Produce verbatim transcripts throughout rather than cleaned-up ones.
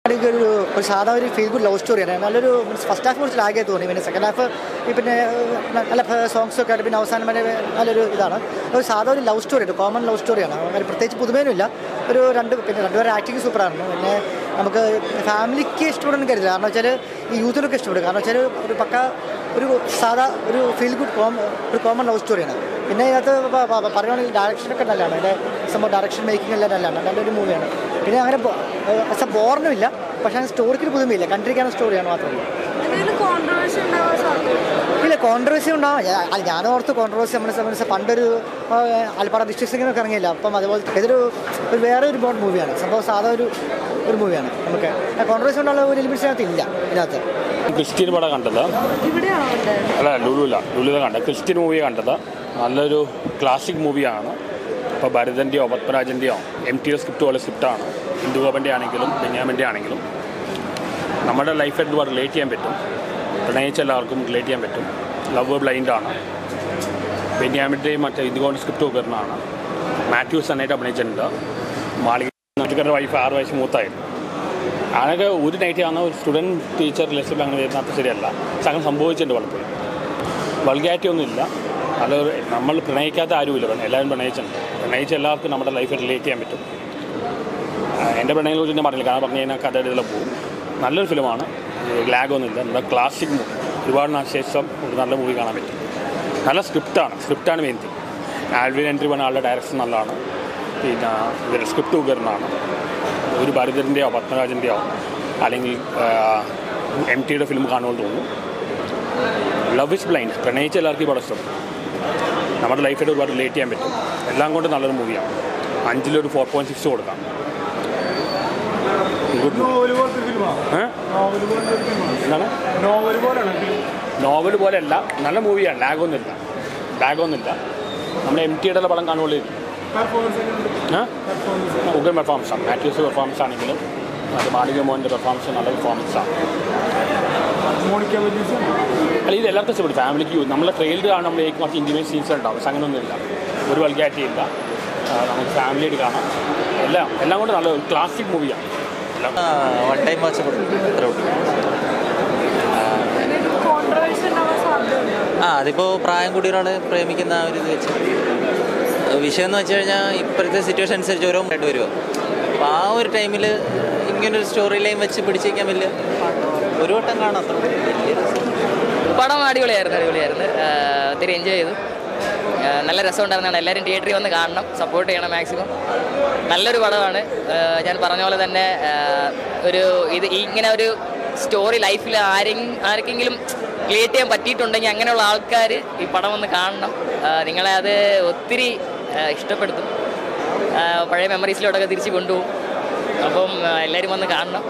ഒരു ഒരു സാധാ ഒരു ഫീൽ ഗുഡ് ലവ് സ്റ്റോറിയാണ്. നല്ലൊരു ഫസ്റ്റ് ഹാഫ് കുറച്ച് ലാഗായി തോന്നി. പിന്നെ സെക്കൻഡ് ഹാഫ് ഈ പിന്നെ നല്ല സോങ്സൊക്കെ ആയിട്ട് പിന്നെ അവസാനം വരെ നല്ലൊരു ഇതാണ്. ഒരു സാധാ ഒരു ലവ് സ്റ്റോറി, ഒരു കോമൺ ലവ് സ്റ്റോറിയാണ്. അങ്ങനെ പ്രത്യേകിച്ച് പുതുമയൊന്നുമില്ല. ഒരു രണ്ട് പിന്നെ രണ്ടുപേരും ആക്ടിങ് സൂപ്പറായിരുന്നു. പിന്നെ നമുക്ക് ഫാമിലിക്ക് ഇഷ്ടപ്പെടുന്ന കരുതില്ല. കാരണം വെച്ചാൽ ഈ യൂത്തിനൊക്കെ ഇഷ്ടപ്പെടും. കാരണം വെച്ചാൽ ഒരു പക്ക ഒരു സാധാ ഒരു ഫീൽ ഗുഡ് കോം ഒരു കോമൺ ലവ് സ്റ്റോറിയാണ്. പിന്നെ ഇതിനകത്ത് പറയുകയാണെങ്കിൽ ഡയറക്ഷനൊക്കെ നല്ലതാണ്. അതിൻ്റെ സംഭവം ഡയറക്ഷൻ മേക്കിംഗ് എല്ലാം നല്ലതാണ്. നല്ലൊരു മൂവിയാണ്. പിന്നെ അങ്ങനെ പക്ഷെ ബോറിനുമില്ല. പക്ഷേ അങ്ങനെ സ്റ്റോറിക്ക് പുതുമയില്ല. കണ്ടിരിക്കാനുള്ള സ്റ്റോറിയാണ് മാത്രമല്ല. ഇല്ല, കോൺട്രവേഴ്സി ഉണ്ടാവും. ഞാനോർത്ത് കോൺട്രവേഴ്സി നമ്മളെ സംബന്ധിച്ച് പണ്ടൊരു ആൽപ്പാറ ഡിസ്ട്രിക്റ്റിനൊക്കെ ഇറങ്ങിയില്ല. അപ്പം അതുപോലെ ഇതൊരു ഒരു വേറെ ഒരു ബോണ്ട് മൂവിയാണ്. സംഭവം സാധാ ഒരു ഒരു മൂവിയാണ്. നമുക്ക് കോൺട്രവേഴ്സി ഉണ്ടാകുന്ന ഒരു ലിമിറ്റ്സ് ഇതിനകത്ത് ഇല്ല. ഇതിനകത്ത് ക്രിസ്റ്റീൻ പടം കണ്ടത് അല്ല ലുലുല ലുലുല കണ്ടത് ക്രിസ്റ്റീൻ മൂവി കണ്ടത് നല്ലൊരു ക്ലാസിക് മൂവിയാണ്. ഇപ്പോൾ ഭരതൻ്റെയോ പത്മരാജൻ്റെയോ എം ടിയുടെ സ്ക്രിപ്റ്റ് പോലെ സ്ക്രിപ്റ്റാണ്. ഇന്ദുഗോപൻ്റെ ആണെങ്കിലും ബെന്യാമിൻ്റെ ആണെങ്കിലും നമ്മുടെ ലൈഫായിട്ട് ഒരുപാട് റിലേറ്റ് ചെയ്യാൻ പറ്റും. പ്രണയിച്ച എല്ലാവർക്കും റിലേറ്റ് ചെയ്യാൻ പറ്റും. ലവ് ബ്ലൈൻഡാണ്. ബെന്യാമിൻ്റെയും മറ്റേ ഇന്ദുഗോപൻ്റെ സ്ക്രിപ്റ്റ് ഉപകരണമാണ്. മാത്യു സന്നായിട്ട് അഭിനയിച്ചിട്ടുണ്ട്. മാളിക നാട്ടുകാരുടെ വൈഫ് ആറ് വയസ്സ് മൂത്തായിരുന്നു. അങ്ങനെയൊക്കെ ഒരു നൈറ്റ് ആണ് ഒരു സ്റ്റുഡൻറ്റ് ടീച്ചർ റിലേഷൻഷിപ്പ് അങ്ങനെ വരുന്നത് ശരിയല്ല. പക്ഷെ അങ്ങനെ സംഭവിച്ചിട്ടുണ്ട് പലപ്പോഴും. വൾഗാരിറ്റി ഒന്നുമില്ല. നല്ലൊരു നമ്മൾ പ്രണയിക്കാത്ത ആരുമില്ല. എല്ലാവരും പ്രണയിച്ചിട്ടുണ്ട്. പ്രണയിച്ച എല്ലാവർക്കും നമ്മുടെ ലൈഫിൽ റിലേറ്റ് ചെയ്യാൻ പറ്റും. എൻ്റെ പ്രണയങ്ങളെ കുറിച്ച് ഞാൻ പറഞ്ഞില്ല. കാരണം പറഞ്ഞു കഴിഞ്ഞാൽ കഥയുടെ ഇതിൽ പോകും. നല്ലൊരു ഫിലിമാണ്. ലാഗൊന്നുമില്ല. നമ്മുടെ ക്ലാസിക് മൂവി. ഒരുപാട് നാൾ ശേഷം ഒരു നല്ല മൂവി കാണാൻ പറ്റും. നല്ല സ്ക്രിപ്റ്റാണ്. സ്ക്രിപ്റ്റാണ് മെയിൻ തിങ്. ആൽവിൻ എൻട്രി പറഞ്ഞ ആളുടെ ഡയറക്ഷൻ നല്ലതാണ്. പിന്നെ ഇതിൽ സ്ക്രിപ്റ്റ് ഉപകരണമാണ്. ഒരു ഭരതൻ്റെയോ പത്മരാജൻ്റെയോ അല്ലെങ്കിൽ എം ടിയുടെ ഫിലിം കാണുകൊണ്ട് തോന്നുന്നു. Love is blind. പ്രണയിച്ച എല്ലാവർക്കും ഈ പടം ഇഷ്ടപ്പെടും. നമ്മുടെ ലൈഫായിട്ട് ഒരുപാട് റിലേറ്റ് ചെയ്യാൻ പറ്റും. എല്ലാം കൊണ്ട് നല്ലൊരു മൂവിയാണ്. അഞ്ചിലൊരു ഫോർ പോയിൻറ്റ് സിക്സ് കൊടുക്കാം. എന്താണ് നോവൽ പോലെയല്ല, നല്ല മൂവിയാണ്. ലാഗൊന്നുമില്ല ലാഗൊന്നുമില്ല നമ്മുടെ എം ടിയുടെ പടം കാണുമ്പോൾ ഉഗ്രൻ പെർഫോമൻസാണ്. മാത്യൂസ് പെർഫോമൻസ് ആണെങ്കിലും അത് മാളിക മോഹൻ്റെ പെർഫോമൻസ് നല്ല പെർഫോമൻസാണ്. അല്ല, ഇത് എല്ലാവർക്കും ഇഷ്ടപ്പെടും. ഫാമിലിക്ക് നമ്മളെ ട്രെയിലർ കാണാൻ നമ്മൾ ഏക്ക് കുറച്ച് ഇൻറ്റിമേറ്റ് സീൻസ് ഉണ്ടാവും. പക്ഷെ അങ്ങനെയൊന്നുമില്ല. ഒരു വൾഗാരിറ്റി ഇല്ല. നമുക്ക് ഫാമിലിയായിട്ട് കാണാം. എല്ലാം എല്ലാം കൊണ്ട് നല്ല ഒരു ക്ലാസിക് മൂവിയാണ്. വൺ ടൈം വാച്ച് ആ അതിപ്പോൾ പ്രായം കൂടി ഒരാൾ പ്രേമിക്കുന്ന ആ ഒരു ഇത് വെച്ച് വിഷയം എന്ന് വെച്ച് കഴിഞ്ഞാൽ ഇപ്പോഴത്തെ സിറ്റുവേഷൻ അനുസരിച്ച് ഓരോ ആയിട്ട് വരുമോ. അപ്പോൾ ആ ഒരു ടൈമിൽ ഇങ്ങനൊരു സ്റ്റോറി ലൈൻ വെച്ച് പിടിച്ചേക്കാൻ വലിയ ഒരു വട്ടം കാണാം. അത്ര പടം അടിപൊളിയായിരുന്നു അടിപൊളിയായിരുന്നു ഒത്തിരി എൻജോയ് ചെയ്തു. നല്ല രസമുണ്ടായിരുന്നാണ്. എല്ലാവരും തിയേറ്ററിൽ വന്ന് കാണണം, സപ്പോർട്ട് ചെയ്യണം മാക്സിമം. നല്ലൊരു പടമാണ്. ഞാൻ പറഞ്ഞ പോലെ തന്നെ ഒരു ഇത് ഇങ്ങനെ ഒരു സ്റ്റോറി ലൈഫിൽ ആരെങ്കിലും ആർക്കെങ്കിലും ക്രിയേറ്റ് ചെയ്യാൻ പറ്റിയിട്ടുണ്ടെങ്കിൽ അങ്ങനെയുള്ള ആൾക്കാർ ഈ പടം വന്ന് കാണണം. നിങ്ങളെ അത് ഒത്തിരി ഇഷ്ടപ്പെടുത്തും. പഴയ മെമ്മറീസിലോട്ടൊക്കെ തിരിച്ച് കൊണ്ടുപോകും. അപ്പം എല്ലാവരും വന്ന് കാണണം.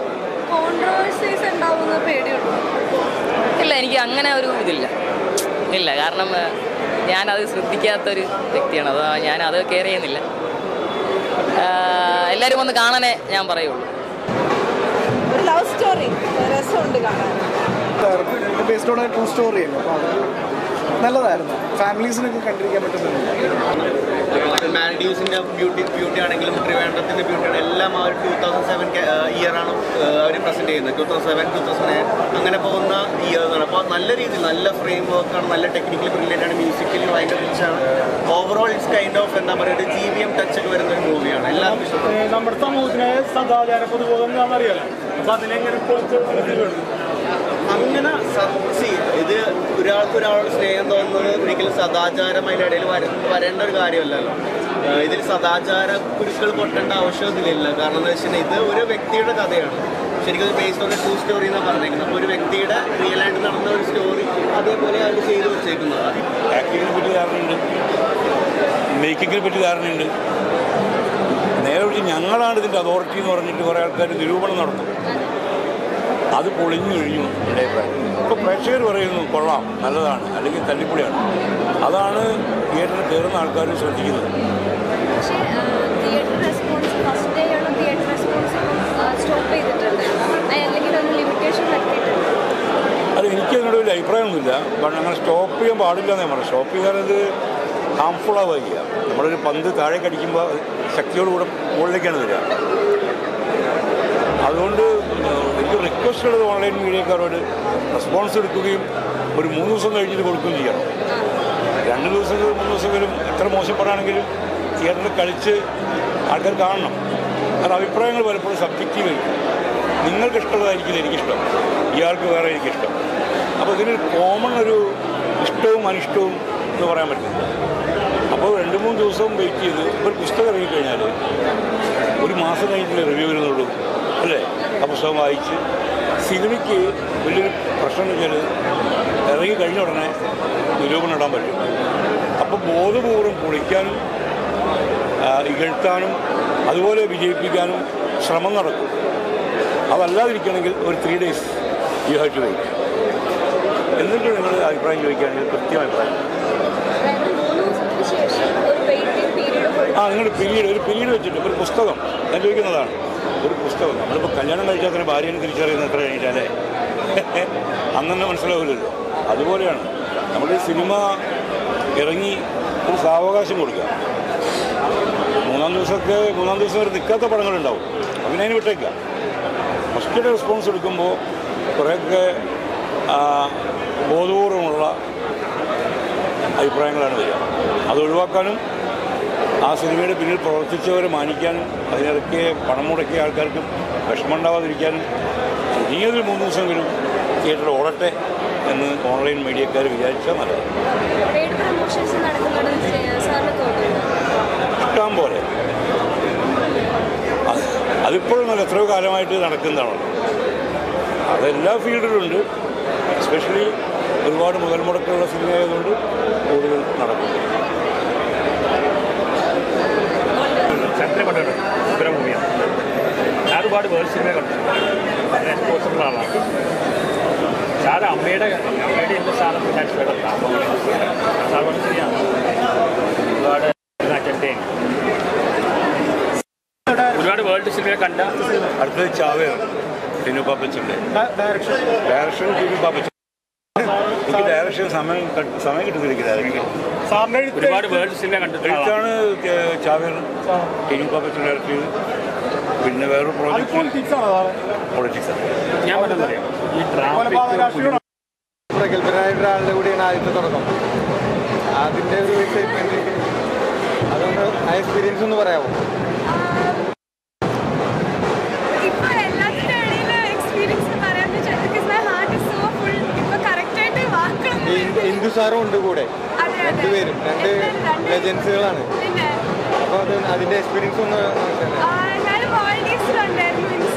ഇല്ല, എനിക്ക് അങ്ങനെ ഒരു ഇതില്ല ഇല്ല കാരണം ഞാനത് ശ്രദ്ധിക്കാത്തൊരു വ്യക്തിയാണ്. അത് ഞാനത് കെയർ ചെയ്യുന്നില്ല. എല്ലാവരും വന്ന് കാണാനേ ഞാൻ പറയുള്ളൂ. ലവ് സ്റ്റോറി രസമുണ്ട് കാണാൻ. ബേസ്ഡ് ഓൺ ട്രൂ സ്റ്റോറിയാണ്. അപ്പോൾ അത് നല്ലതായിരുന്നു. ഫാമിലീസിനൊക്കെ കണ്ടിരിക്കാൻ പറ്റുന്നുണ്ട്. മാൽഡീവ്സിൻ്റെ ബ്യൂട്ടി ബ്യൂട്ടി ആണെങ്കിലും ട്രിവാൻഡ്രത്തിൻ്റെ ബ്യൂട്ടി ആണ് എല്ലാം ആ ഒരു ടൂ തൗസൻഡ് സെവൻ ഇയറാണ് അവർ പ്രസൻറ്റ് ചെയ്യുന്നത്. Two thousand seven two thousand eight അങ്ങനെ പോകുന്ന ഇയേഴ്സാണ്. അപ്പോൾ നല്ല രീതിയിൽ നല്ല ഫ്രെയിം വർക്കാണ്. നല്ല ടെക്നിക്കലി ബ്രില്യൻ്റ് ആണ്. മ്യൂസിക്കലി ഭയങ്കര റിച്ചാണ്. ഓവറോൾ ഇറ്റ്സ് കൈൻഡ് ഓഫ് എന്താ പറയുക ഒരു ജി വി എം ടച്ചൊക്കെ വരുന്ന ഒരു മൂവിയാണ്. എല്ലാവർക്കും ഇഷ്ടപ്പെടും. നമ്മുടെ സമൂഹത്തിനെ സദാചാര പൊതുബോധം അറിയാലോ. അപ്പോൾ അതിനെങ്ങനെ അങ്ങനെ സി ഇത് ഒരാൾക്ക് ഒരാളോട് സ്നേഹം തോന്നുന്നത് ഒരിക്കലും സദാചാരം അതിൻ്റെ ഇടയിൽ വര വരേണ്ട ഒരു കാര്യമല്ലല്ലോ. ഇതിൽ സദാചാര കുരുക്കൾ പൊട്ടേണ്ട ആവശ്യമൊന്നുമില്ല. കാരണം എന്താ വെച്ചാൽ ഇത് ഒരു വ്യക്തിയുടെ കഥയാണ്. ശരിക്കും അത് based on a true story എന്നാണ് പറഞ്ഞേക്കുന്നത്. അപ്പോൾ ഒരു വ്യക്തിയുടെ റിയലായിട്ട് നടന്ന ഒരു സ്റ്റോറി അതേപോലെ അവർ ചെയ്തു വെച്ചേക്കുന്നത്. ആക്ടിങ്ങിനെ പറ്റി ധാരണയുണ്ട്, മേക്കിങ്ങിനെ പറ്റി ധാരണയുണ്ട്. നേരെ വിളിച്ച് ഞങ്ങളാണ് ഇതിൻ്റെ അതോറിറ്റി എന്ന് പറഞ്ഞിട്ട് കുറേ ആൾക്കാർ നിരൂപണം നടത്തും. അത് പൊളിഞ്ഞു കഴിഞ്ഞു എൻ്റെ അഭിപ്രായം. ഇപ്പോൾ പ്രേക്ഷകർ പറയുന്നു കൊള്ളാം, നല്ലതാണ്, അല്ലെങ്കിൽ തല്ലിപ്പൊളിയാണ്. അതാണ് തിയേറ്ററിൽ കയറുന്ന ആൾക്കാർ ശ്രദ്ധിക്കുന്നത്. അത് എനിക്ക് അതിനോട് വലിയ അഭിപ്രായമൊന്നുമില്ല. കാരണം അങ്ങനെ സ്റ്റോപ്പ് ചെയ്യാൻ പാടില്ല എന്നേ പറയാം. സ്റ്റോപ്പ് ചെയ്യാനത് ഹാംഫുൾ ആവുക. നമ്മളൊരു പന്ത് താഴേക്ക് അടിക്കുമ്പോൾ ശക്തിയോടുകൂടെ മുകളിലേക്കാണ് വരിക. അതുകൊണ്ട് റിക്വസ്റ്റ് ഉള്ളത് ഓൺലൈൻ മീഡിയക്കാരോട് റെസ്പോൺസ് എടുക്കുകയും ഒരു മൂന്ന് ദിവസം കഴിഞ്ഞിട്ട് കൊടുക്കുകയും ചെയ്യണം. രണ്ട് ദിവസം മൂന്ന് ദിവസമെങ്കിലും എത്ര മോശപ്പെടാണെങ്കിലും തിയേറ്ററിൽ കളിച്ച് ആൾക്കാർ കാണണം. കാരണം അഭിപ്രായങ്ങൾ പലപ്പോഴും സബ്ജക്റ്റീവ് ആയിരിക്കും. നിങ്ങൾക്ക് ഇഷ്ടമുള്ളതായിരിക്കില്ല എനിക്കിഷ്ടം, ഇയാൾക്ക് വേറെ എനിക്കിഷ്ടം. അപ്പോൾ ഇതിനൊരു കോമൺ ഒരു ഇഷ്ടവും അനിഷ്ടവും എന്ന് പറയാൻ പറ്റില്ല. അപ്പോൾ രണ്ട് മൂന്ന് ദിവസവും വെയിറ്റ് ചെയ്ത് ഒരു പുസ്തകം ഇറങ്ങിക്കഴിഞ്ഞാൽ ഒരു മാസം കഴിഞ്ഞിട്ടുള്ള റിവ്യൂ വരുന്നുള്ളൂ അല്ലേ? ആ പുസ്തകം വായിച്ച് സിനിമയ്ക്ക് വലിയൊരു പ്രശ്നം എന്ന് വെച്ചാൽ ഇറങ്ങി കഴിഞ്ഞ ഉടനെ നിരൂപണം ഇടാൻ പറ്റും. അപ്പോൾ ബോധപൂർവ്വം പൊളിക്കാനും ഇകഴ്ത്താനും അതുപോലെ വിജയിപ്പിക്കാനും ശ്രമം നടക്കും. അതല്ലാതിരിക്കണമെങ്കിൽ ഒരു three days you have to wait. എന്നിട്ട് നിങ്ങൾ അഭിപ്രായം ചോദിക്കുകയാണെങ്കിൽ കൃത്യം അഭിപ്രായം. ആ നിങ്ങൾ പീരീഡ് ഒരു പീരീഡ് വെച്ചിട്ട് ഒരു പുസ്തകം ഞാൻ ചോദിക്കുന്നതാണ്. ഒരു പുസ്തകം നമ്മളിപ്പോൾ കല്യാണം കഴിച്ചാൽ തന്നെ ഭാര്യനെ തിരിച്ചറിയുന്നത് എത്ര കഴിഞ്ഞാലേ അന്നെ മനസ്സിലാവില്ലല്ലോ. അതുപോലെയാണ് നമ്മൾ സിനിമ ഇറങ്ങി ഒരു സാവകാശം കൊടുക്കുക. മൂന്നാം ദിവസമൊക്കെ മൂന്നാം ദിവസം വരെ നിൽക്കാത്ത പടങ്ങളുണ്ടാവും, അങ്ങനെ അതിന് വിട്ടേക്കുക. ഫസ്റ്റ് ഡേ റെസ്പോൺസ് എടുക്കുമ്പോൾ കുറേയൊക്കെ ബോധപൂർവമുള്ള അഭിപ്രായങ്ങളാണ് വരിക. അത് ഒഴിവാക്കാനും ആ സിനിമയുടെ പിന്നിൽ പ്രവർത്തിച്ചവരെ മാനിക്കാനും അതിനിടയ്ക്ക് പണം മുടക്കിയ ആൾക്കാർക്ക് വിഷമം ഉണ്ടാവാതിരിക്കാനും ഇനിയൊരു മൂന്ന് ദിവസമെങ്കിലും തിയേറ്റർ ഓടട്ടെ എന്ന് ഓൺലൈൻ മീഡിയക്കാർ വിചാരിച്ചാൽ നല്ലത്. ഇഷ്ടം പോലെ അതിപ്പോഴും നല്ല എത്രയോ കാലമായിട്ട് നടക്കുന്നതാണല്ലോ. അതെല്ലാ ഫീൽഡിലുണ്ട്. എസ്പെഷ്യലി ഒരുപാട് മുതൽ മുടക്കുള്ള സിനിമ ആയതുകൊണ്ട് കൂടുതൽ നടക്കും. ചന്ദ്രമണ്ഡലം ഉഗ്ര മൂവിയാണ്. ഞാൻ ഒരുപാട് വേൾഡ് സിനിമ കണ്ടു. വളരെ എക്സ്പോസിബിൾ ആളാണ്. സാറ് അമ്മയുടെ അമ്മയുടെ എൻ്റെ സാധനം ഞാൻ ഇഷ്ടപ്പെടാം. സാധനം ശരിയാണ്. ഒരുപാട് അജണ്ടയും ഒരുപാട് വേൾഡ് സിനിമ കണ്ട. അടുത്തത് ചാവയാണ് ടിനു പാപ്പച്ചൻ്റെ ഡയറക്ഷൻ ഡയറക്ഷൻ ടിനു പാപ്പച്ചൻ. എനിക്ക് ഡയറക്ഷൻ സമയം സമയം കിട്ടുന്നില്ല. ഡയറക്ഷൻ ഒരുപാട് വേൾഡ് സിനിമ കണ്ടിട്ടാണ് ചാവയാണ് ടിനു പാപ്പച്ചൻ ഡയറക്ട് ചെയ്ത്. പിന്നെ വേറൊരു പ്രോജക്റ്റ് പൊളിറ്റിക്സ് ആണ്. ഞാൻ പറഞ്ഞറിയാം ഈ ട്രാഫിക് പ്രഗത്ഭനായ ഒരാളുടെ കൂടിയാണ് ആദ്യത്തെ തുടക്കം. അതിൻ്റെ ഒരു എക്സൈറ്റ്മെൻറ്റ് അതുകൊണ്ട് ആ എക്സ്പീരിയൻസ് ഒന്ന് പറയാമോ? ഹിന്ദു സാറും ഉണ്ട് കൂടെ, രണ്ടുപേരും രണ്ട് ലെജൻസുകളാണ്. അപ്പോൾ അത് അതിൻ്റെ എക്സ്പീരിയൻസ് ഒന്ന് ഞാൻ മാൾഡീവ്സിലുണ്ടായിരുന്നു.